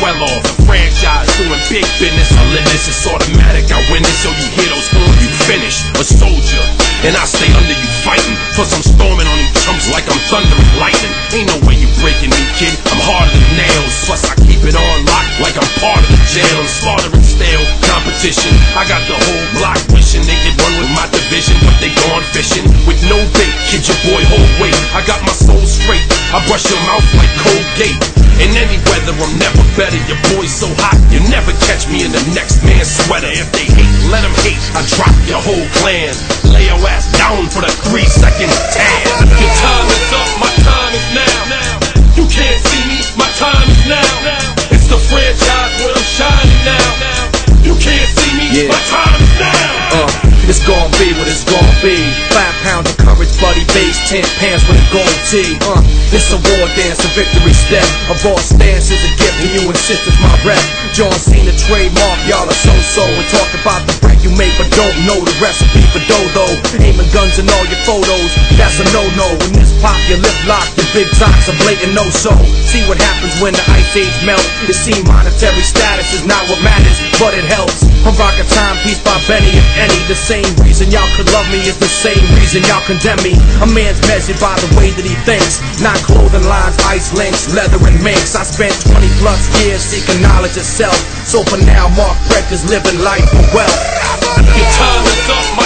well off. The franchise doing big business. I live this, it's automatic. I win this, so you hear those horns, you finish. A soldier, and I stay under you fighting. Plus I'm storming on you chumps like I'm thunder and lightning. Ain't no way you breaking me, kid. I'm harder than nails. Plus I keep it on lock like I'm part of the jail. I'm slaughtering stale competition. I got the whole block wishing they could run with my division, but they gone fishing with no bait. Kid, your boy, hold weight. I got my soul straight. I brush your mouth like Colgate. In any weather, I'm never better. Your boy's so hot, you never catch me in the next man's sweater. If they hate, let them hate. I drop your whole clan. Lay your ass down for the 3-second tan. Your time is up, my time is now. You can't see me, my time is now. It's the franchise where I'm shining now. You can't see me, my time is now. It's gon' be what it's gon' be. 5 pounds of courage, bloody base, 10 pants with a gold tee. It's a war dance, a victory step. A raw stance is a gift, and you insist it's my rep. John Cena trademark, y'all are so-so. And talk about the break you make, but don't know the recipe for dodo. Aiming guns in all your photos, that's a no-no. When this pop, your lip lock, your big socks are blatant no-so. See what happens when the ice age melt. It seems monetary status is not what matters, but it helps. I'm rocking Timepiece by Benny, if any. The same reason y'all could love me is the same reason y'all condemn me. A man's measured by the way that he thinks, not clothing lines, ice links, leather and minks. I spent 20+ years seeking knowledge of self. So for now, Mark Breck is living life for wealth. Your time is up,